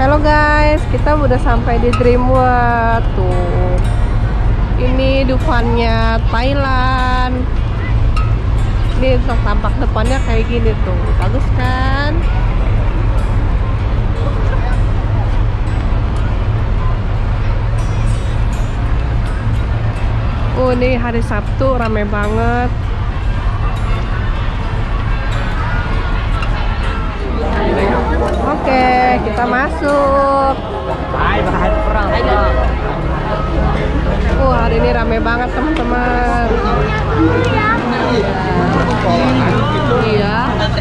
Halo guys, kita udah sampai di Dream World tuh. Ini Dufan-nya Thailand. Ini tampak depannya kayak gini tuh, bagus kan? Oh, ini hari Sabtu rame banget. Oke, kita masuk. Hari ini rame banget teman-teman. Iya.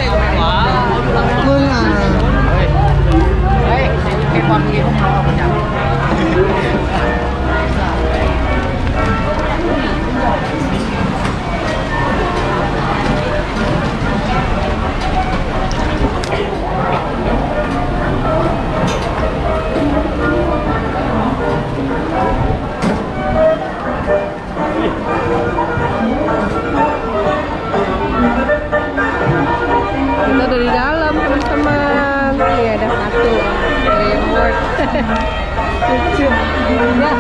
Kita udah di dalam teman-teman. Nih ada satu remote. Lucu. Ya.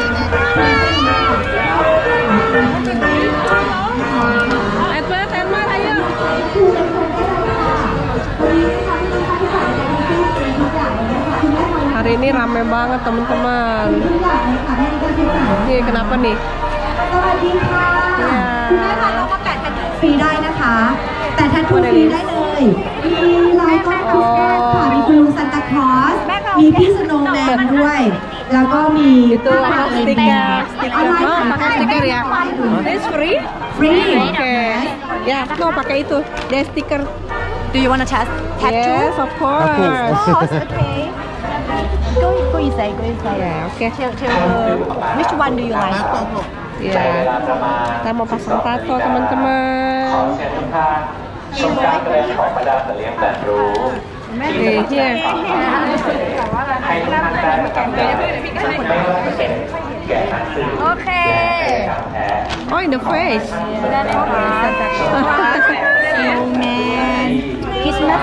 Edward, ayo. Hari ini rame banget teman-teman. Nih kenapa nih? สวัสดีค่ะคุณแม่คะเรามาแปะแททูฟรีได้นะคะแปะแททูฟรีได้เลยมีลายก็คริสต์มาสค่ะมีคุณลุงซันตาคลอสมีพี่สโนว์แมนด้วยแล้วก็มี itu stiker mau pakai stiker ya? It's free? Free. Oke. Ya, mau pakai itu. Dia stiker. Do you want to test tattoo? Yes, of course. Okay. Go inside. Ya, oke. Which one do you like? Ya, kita mau pasang tato teman-teman. Oke, here. Oke. Oh, in the face. Snowman. Christmas.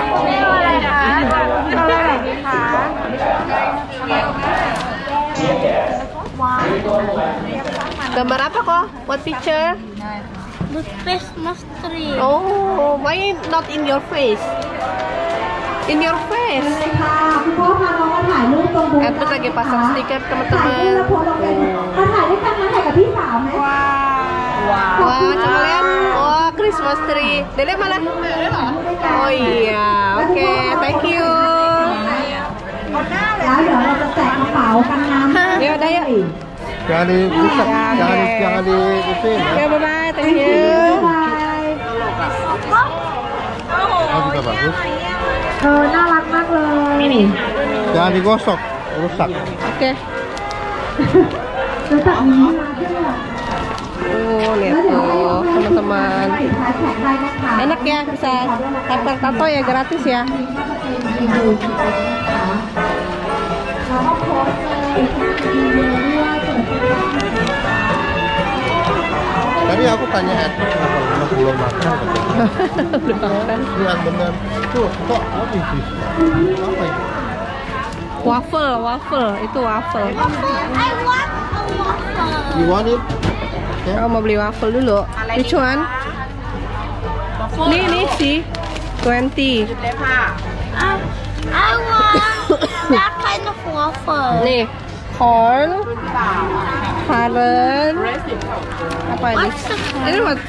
Gambar apa kok? What picture? The Christmas tree. Oh, why not in your face? In your face. ค่ะคุณพ่อพาน้องมาถ่ายรูปตรงบูธ Edward lagi pasang stiker ถ่ายรูป teman-teman. แล้วโพสต์ลงกันมาถ่ายด้วยกันนะถ่ายกับพี่สาวไหม Wah, coba lihat. Wah, Christmas tree. Dede mana? Oh iya, oke, thank you. แล้วเดี๋ยวเราจะแจกกระเป๋ากันน้ำ Ya udah yuk. Jangan dirusak, jangan diusin Oke, ya. bye bye, thank you. Oh, juga bagus. น่ารักมากเลย Jangan digosok, rusak. Oke. รู้จักนี้มาเพื่อ Oh, lihat tuh, teman-teman. แฮชแท็กได้นะคะ Enak ya, bisa tempel tato ya gratis ya. แล้วก็โพสต์เลยอีเมลด้วย Tadi aku tanya Edward kenapa belum makan. Belum makan. Lihat bener. Tuh, kok habis sih? Apa itu? Waffle, itu waffle. I want a waffle. You want it? Okay. Kamu mau beli waffle dulu? Which one? Nih sih, 20. I want that kind of waffle. Nih, corn, currant, apa ini? What's the Ini what?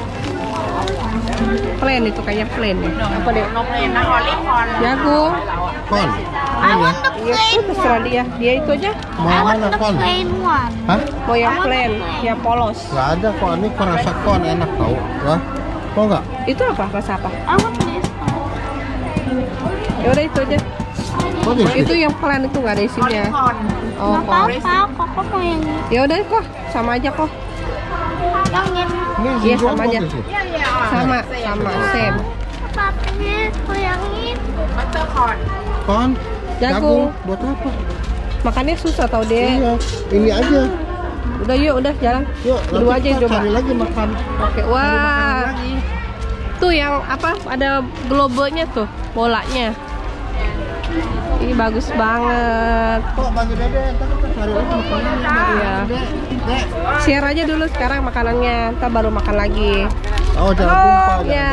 Plain itu kayaknya plain ya. Apa deh? Jagung. Kon. I want the Iya, plain tuh terserah one. dia itu aja. Mau I want mana the kon? plain one. Hah? Mau yang plain, yang polos. Gak ada kok, ini kon rasa kon enak tau. Wah, mau nggak? Itu apa? Rasa apa? I want this one. Ya udah itu aja. What is Itu it? yang plain itu nggak ada isinya. Oh, Nggak kok. apa-apa, kok mau yang ini. Ya udah kok, sama aja kok. Yang ini. Ini Iya, zigon sama aja. what is it? Sama, same. Tapi itu yang itu. Kon? Jagung. Buat apa? Makannya susah tau deh. Iya, ini aja. Udah yuk, udah jalan. Yuk, Berdua aja nanti yang kita coba. cari lagi makan. Oke, Cari wah. makanan lagi. Tuh yang apa? Ada globenya tuh, bolanya. Ini bagus banget. Kok bagi Dede, ntar kita cari lagi makanannya. Iya. Dek. Share aja dulu sekarang makanannya, ntar baru makan lagi. Oh, jangan lupa. Ya.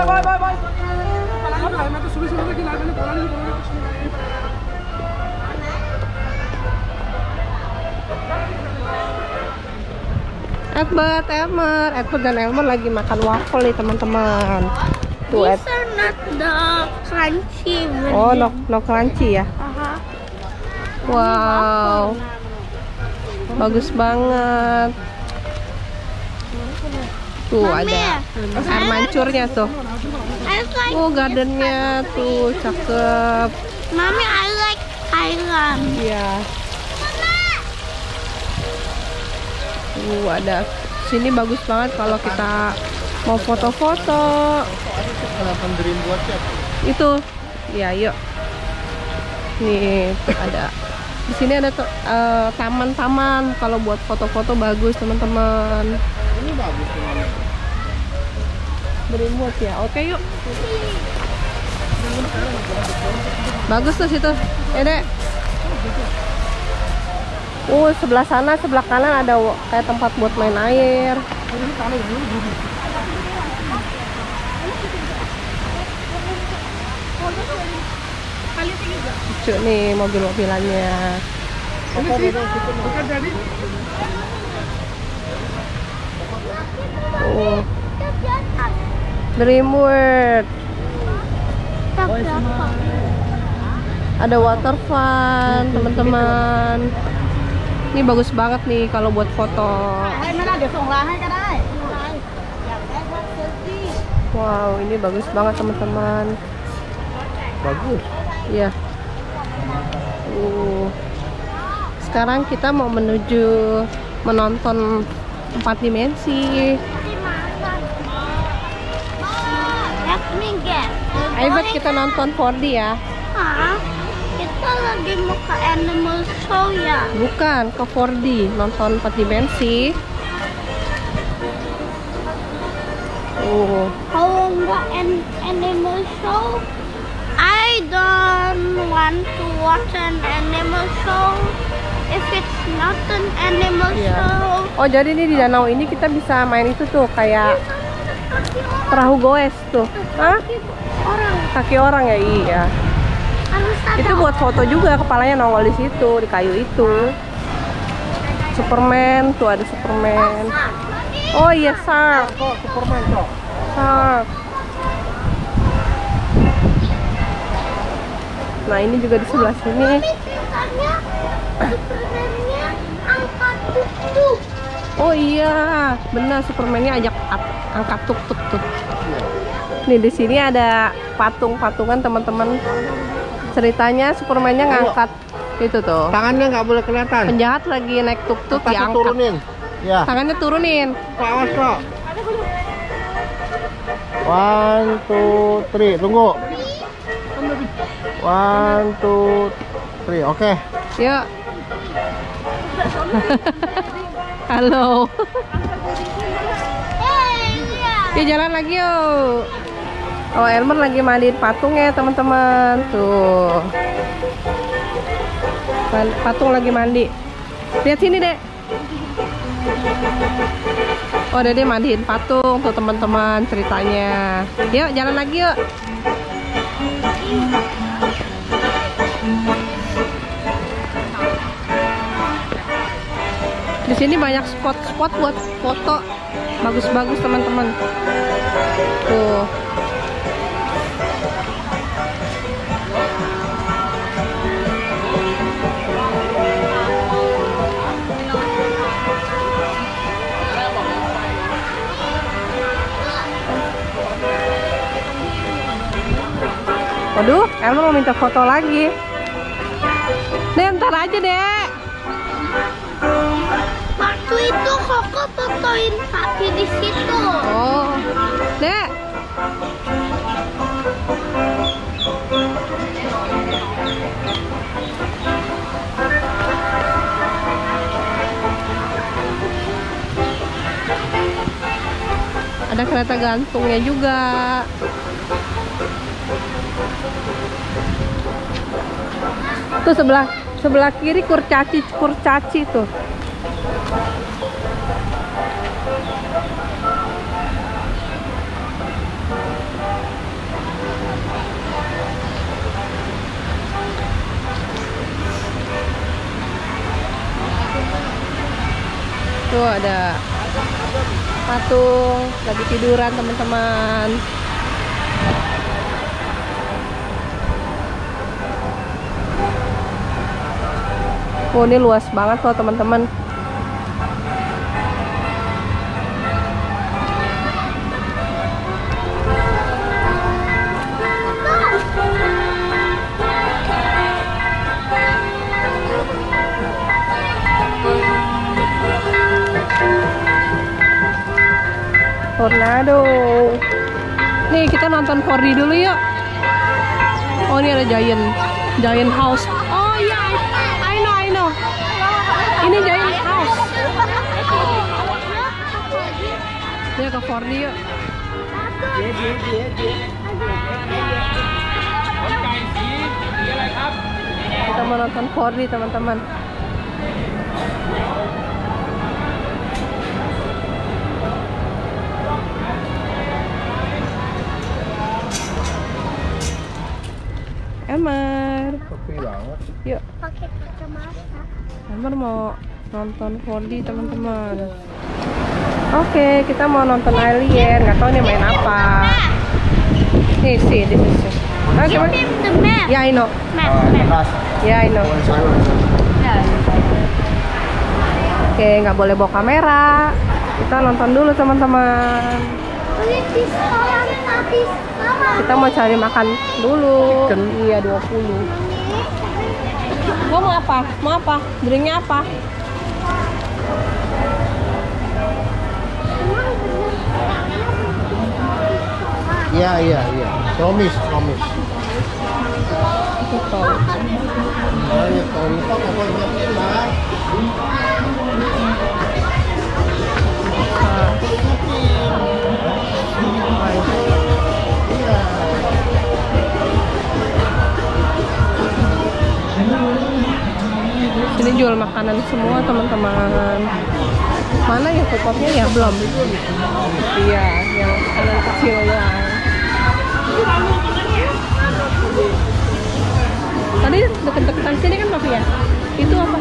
Edward dan Elmer lagi makan waffle nih teman-teman. Tuh, These are not the crunchy version. oh no crunchy ya. Wow, bagus banget. Tuh ada air mancurnya tuh. I like Oh gardennya tuh cakep. Mommy, I like Thailand. Iya. Ada sini bagus banget kalau kita mau foto-foto. Kenapa dream buat siapa? Itu, ya yuk. Nih ada. Di sini ada taman-taman kalau buat foto-foto bagus teman-teman. Ini bagus teman. Berimut ya. Oke yuk. Bagus tuh situ. Dek. Sebelah sana, sebelah kanan ada kayak tempat buat main air. Lucu nih mobil-mobilannya. Dreamworld. Ada water fun, teman-teman. Ini bagus banget nih kalau buat foto. Wow, ini bagus banget teman-teman. Bagus. Ya. Sekarang kita mau menuju menonton 4 dimensi. Let me guess. Ayo buat kita nonton 4D ya. Hah? Kita lagi mau ke animal show ya? Bukan, ke 4D, nonton 4 dimensi. Kalau nggak animal show, I don't want to watch an animal show if it's not an animal Iya. show. Oh, jadi ini di danau ini kita bisa main itu tuh kayak perahu goes tuh. Hah? Orang Kaki orang ya, iya. harus ada. Itu buat foto juga, kepalanya nongol di situ, di kayu itu. Superman, tuh ada Superman. Oh iya, Shark. Kok Superman kok? Shark. Nah, ini juga di sebelah sini. Ceritanya sebenarnya angkat tuk-tuk. Oh iya, benar Superman-nya angkat tuk-tuk tuh. Nih di sini ada patung-patungan teman-teman. Ceritanya Superman-nya ngangkat itu tuh. Tangannya nggak boleh kelihatan. Penjahat lagi naik tuk-tuk Tasnya diangkat. turunin. Ya. Tangannya turunin. Kok awas kok. 1, 2, 3. Tunggu. 1, 2, 3. Oke. Yuk. Halo. Yuk jalan lagi yuk. Oh, Elmer lagi mandiin patungnya teman-teman. Tuh. Patung lagi mandi. Lihat sini, Dek. Oh, Dede mandiin patung tuh teman-teman ceritanya. Yuk jalan lagi yuk. Di sini banyak spot-spot buat foto bagus-bagus teman-teman. Tuh. Waduh, Elmer mau minta foto lagi. Dek, ntar aja, Dek. Waktu itu Koko fotoin papi di situ. Oh, Dek. Ada kereta gantungnya juga. Tuh sebelah kiri kurcaci tuh. Tuh ada patung lagi tiduran teman-teman. Oh, ini luas banget loh teman-teman. Tornado. Nih kita nonton 4D dulu yuk. Oh, ini ada Giant House. Oh iya, I know. Ini Giant House. Ya ke 4D yuk. Kita mau nonton 4D teman-teman. Amar. Sepi banget. Yuk. Pakai kacamata. Amar mau nonton 4D teman-teman. Oke, kita mau nonton alien. Nggak tahu nih main apa. Nih sih, this is it. Oke, Give him the map. ya I know. Map. Ya I know. Oke, nggak boleh bawa kamera. Kita nonton dulu teman-teman. Lihat di sekolah tadi. Kita mau cari makan dulu. Iya 20. Gua mau apa? Mau apa? Drinknya apa? Iya. Promise. Betul. Ya, kalau lupa pokoknya kita. Sini jual makanan semua teman-teman. Mana ya fotonya ya belum? Iya, yang makanan kecil doang. Tadi deket-deketan sini kan Papi ya? Itu apa?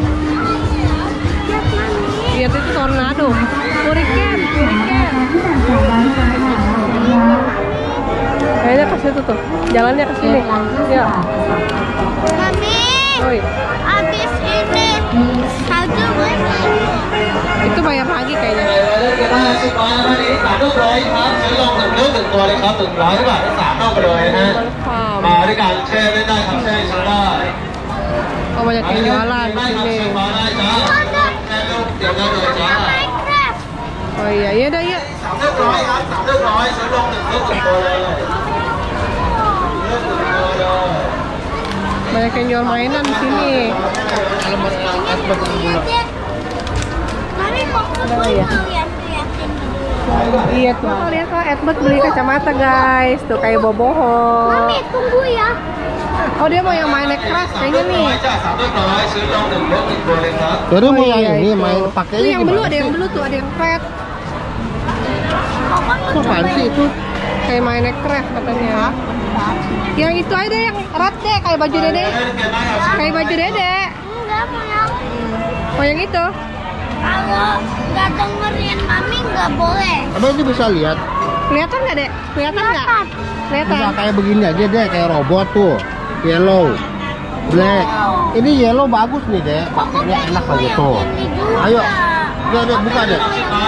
Lihat itu tornado. Hurricane. Kayaknya ke situ tuh. Jalannya ke sini. Ya. Mami, Oi. habis ini salju berapa? Itu bayar lagi kayaknya. Oh, banyak yang jualan di sini. Minecraft. Oh iya, iya dah ya. Banyak yang jual mainan di sini. Mami mau Iya. lihat-lihatin dulu. Iya tuh. Lihat kok Edward beli kacamata guys. Tuh kayak boboho. Mami tunggu ya. Oh dia mau yang main keras kayaknya nih. Jadi mau iya, yang ini itu. main Tuh pakainya yang blue, ada yang blue tuh, ada yang red. Apaan sih itu? Kayak main keras katanya. Yang itu aja yang red deh, kayak baju dede. Kayak baju dede. Enggak mau yang Oh yang itu. kalau nggak dengerin mami nggak boleh. Abang ini bisa lihat. Kelihatan nggak dek? Kelihatan nggak? Kelihatan. Bisa kayak begini aja deh, kayak robot tuh. Yellow, black. Ini yellow bagus nih deh, pakainya enak lagi tuh. Ayo, udah buka deh.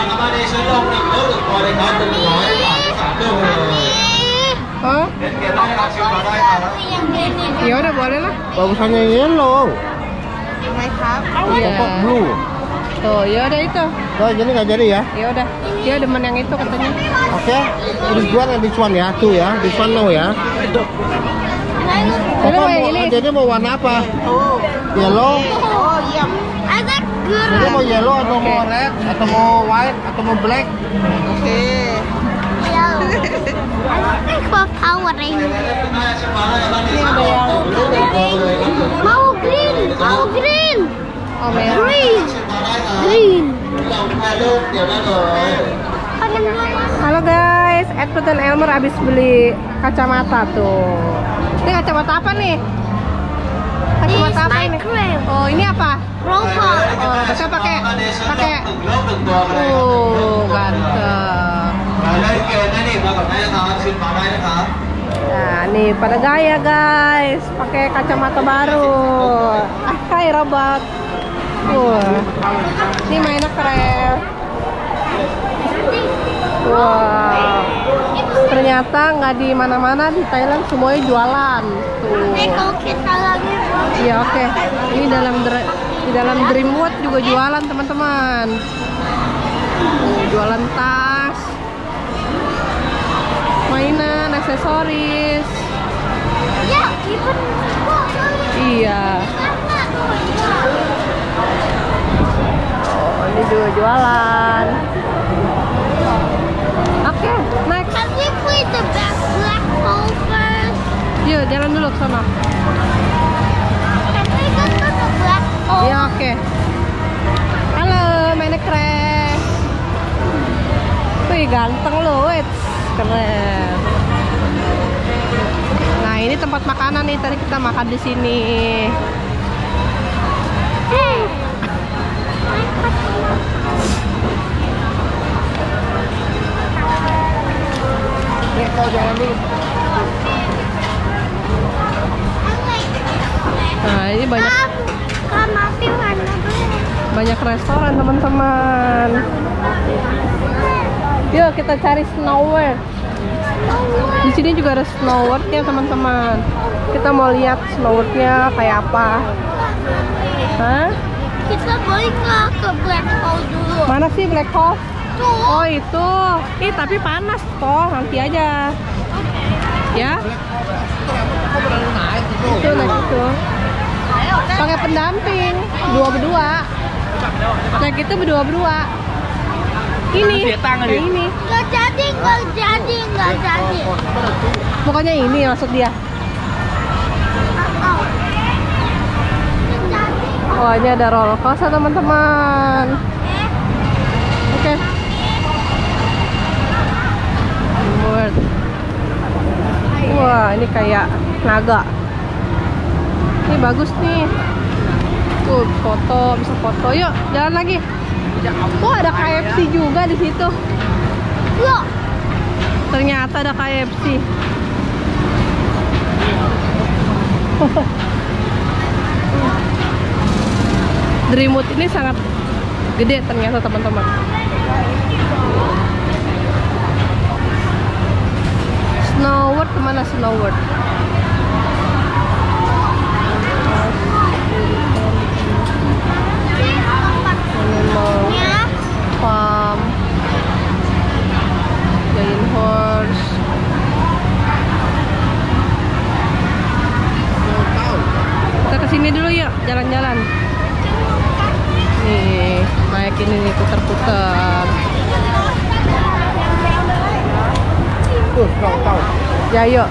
Oh, Yang ini ya udah boleh lah. Bagusannya yellow. Iya. Kok blue? Tuh, ya udah itu. Oh, jadi nggak jadi ya? Ya udah. Dia demen yang itu katanya. Oke, this one and this one ya, tuh ya, this one no ya. Jadi Papa mau yang mau, ini. jadi mau warna apa? Yellow. ada Jadi mau yellow atau mau red atau mau white atau mau black? yellow. I think for Power Ranger. Ini ada yang Mau green. Halo guys, Edward dan Elmer habis beli kacamata tuh. Ini kacamata apa nih? Kacamata apa ini? Oh, ini apa? Robot. Oh, bisa pakai. Oh, ganteng. Nah, nih pada gaya guys, pakai kacamata baru. Hai robot. Ini mainnya keren. Wow. Ternyata nggak di mana-mana di Thailand semuanya jualan. Tuh. Kalau kita lagi Iya oke. Ini di dalam Dreamworld juga jualan teman-teman. Jualan tas, mainan, aksesoris. ya, even Iya. Oh, ini juga jualan. Oke, next. Can we play the black hole first? Yuk, jalan dulu ke sana. Can we go to the black hole? Iya, oke. Halo, Minecraft. Wih, ganteng loh, wait. Keren. Nah, ini tempat makanan nih. Tadi kita makan di sini. Nah, ini banyak restoran teman-teman. Yuk kita cari Snow World. Di sini juga ada Snow World ya teman-teman. Kita mau lihat Snow World-nya kayak apa. Hah? Kita boleh nggak ke black hole dulu? Mana sih black hole? Tuh. Oh itu. Ih tapi panas toh, nanti aja. Ya? Itu naik itu. Pakai pendamping, berdua. Naik itu berdua. Ini. Ini. Nggak jadi. Pokoknya ini maksud dia. Oh, ini ada roller coaster teman-teman. Oke. Wah, ini kayak naga. Ini bagus nih. Tuh, foto, bisa foto. Yuk, jalan lagi. Oh, ada KFC juga di situ. Loh, Ternyata ada KFC. Dreamworld ini sangat gede ternyata teman-teman. Snow World kemana Snow World? Animal Farm, Giant Horse. Kita kesini dulu yuk, jalan-jalan. Nih, naik ini nih putar-putar. Ya yuk.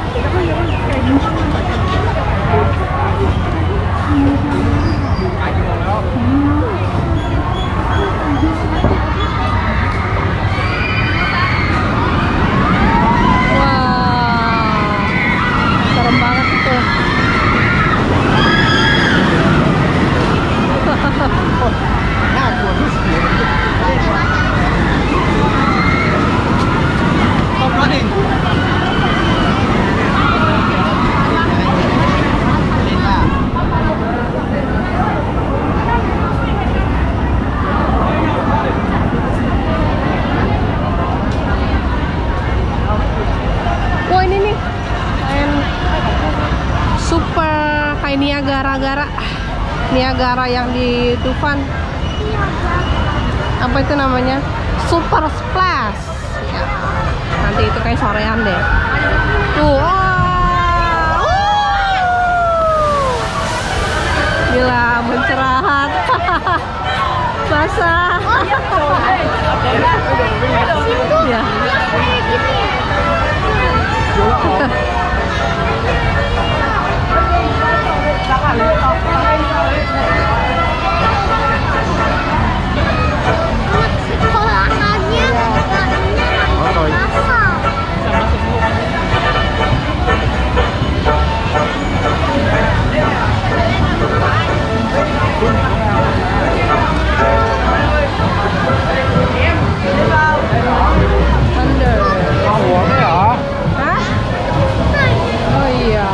Wow, serem banget itu. Wah ini nih main super kayak Niagara yang di Dufan. Apa itu namanya? Super Splash ya. Nanti itu kayak sorean deh. Tuh, gila mencerahat. Basah. Ya. Thunder. Hah? Oh iya.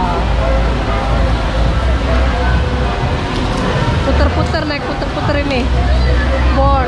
Puter-puter, naik puter-puter ini. Board.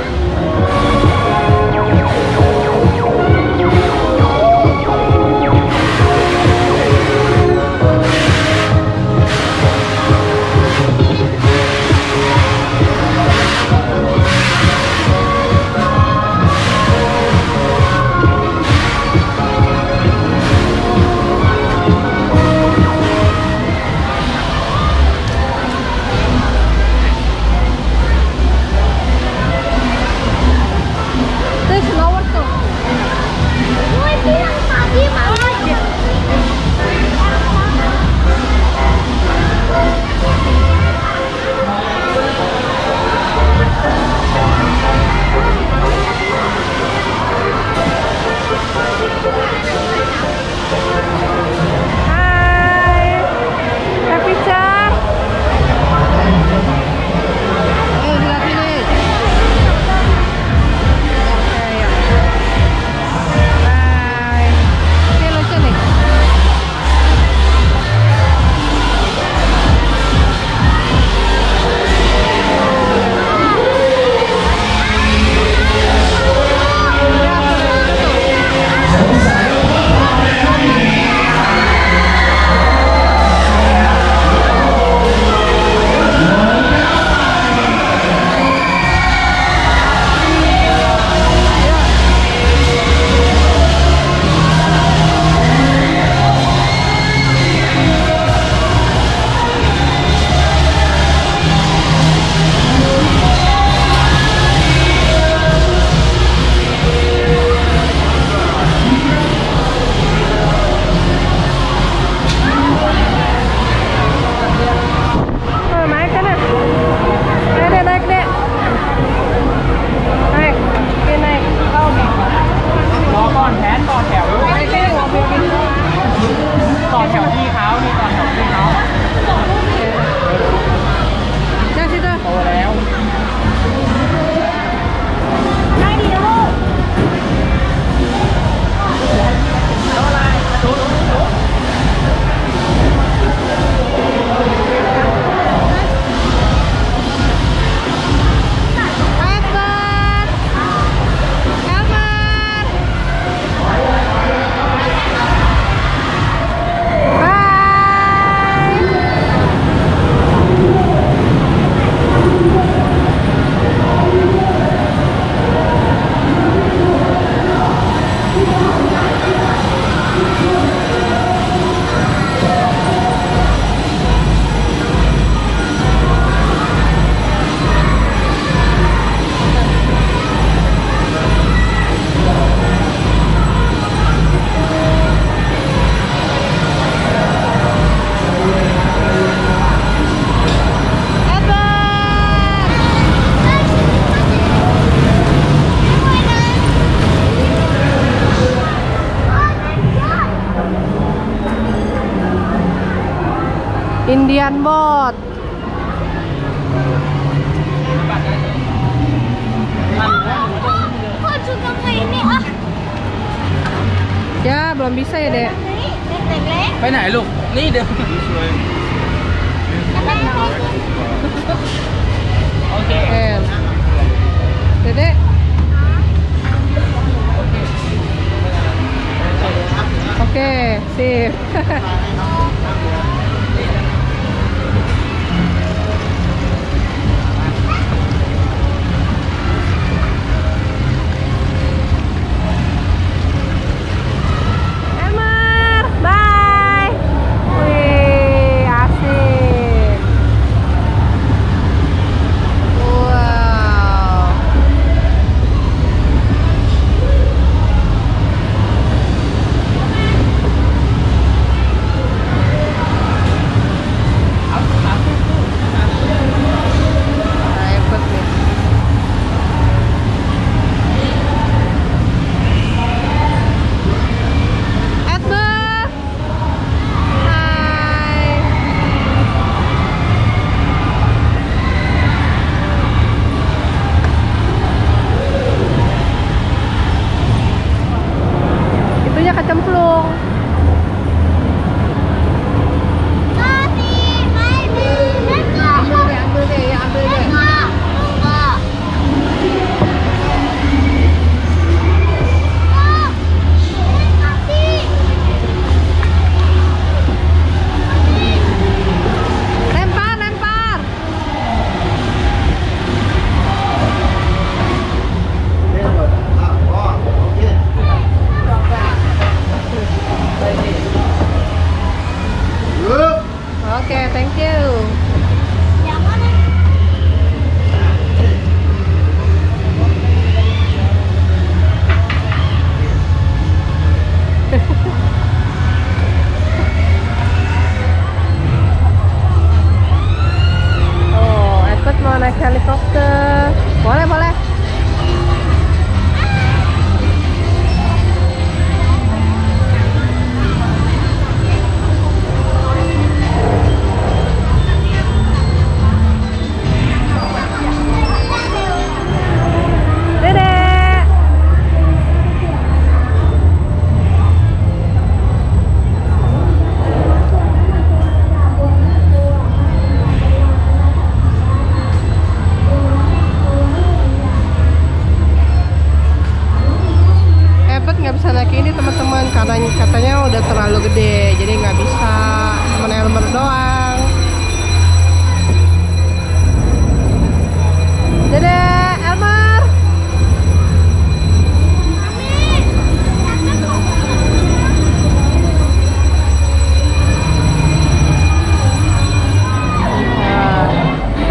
Indian boat. Kok juga ke ini ah? Ya, belum bisa ya, Dek. ไปไหนลูก นี่เดี๋ยว โอเค Dedek. Oke, sip. Elmer, bye. Wih,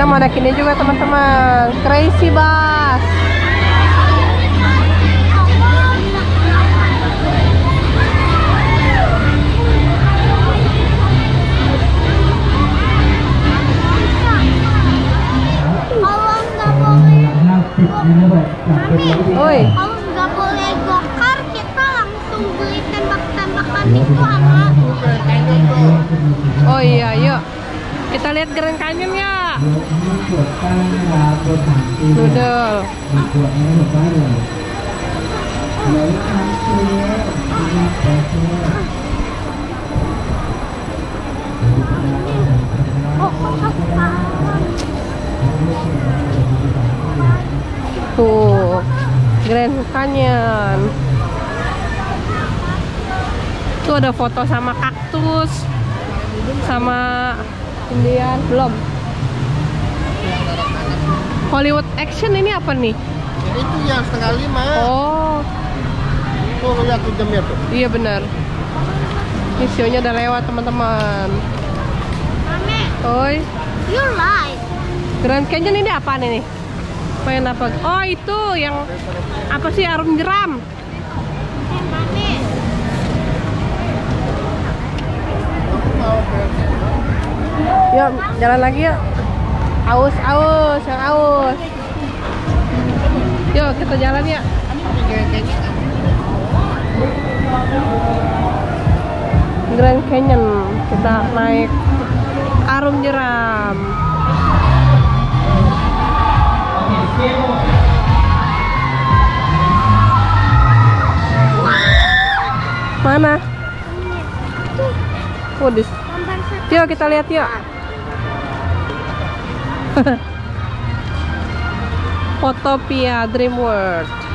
mau naik ini juga teman-teman, Crazy Bus. Oi. Kalau nggak boleh gokar, kita langsung beli tembak-tembakan itu sama. Oh iya, yuk. Kita lihat Grand Canyon ya. Noodle. Tuh, Grand Canyon. Tuh ada foto sama kaktus, sama Indian. Belum. Hollywood Action ini apa nih? Itu yang 4:30. Oh, Tuh lihat tuh jamnya tuh. iya benar. Ini show-nya udah lewat teman-teman. Mami, Oi, you're right. Grand Canyon ini apa nih? Main apa? Oh itu yang apa sih, arum jeram? Mami, Yuk jalan lagi yuk. Aus, yang aus. Yuk kita jalan ya. Grand Canyon, kita naik arum jeram. Mana? Udis. Yuk kita lihat yuk. Photopia Dream World.